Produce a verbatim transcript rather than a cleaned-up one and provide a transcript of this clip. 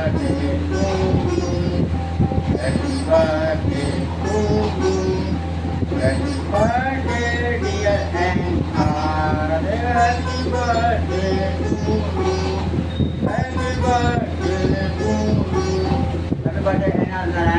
birthday to you. Happy birthday to you. Happy birthday, dear Anna. Happy birthday to you. Happy birthday to you. Happy birthday, Anna.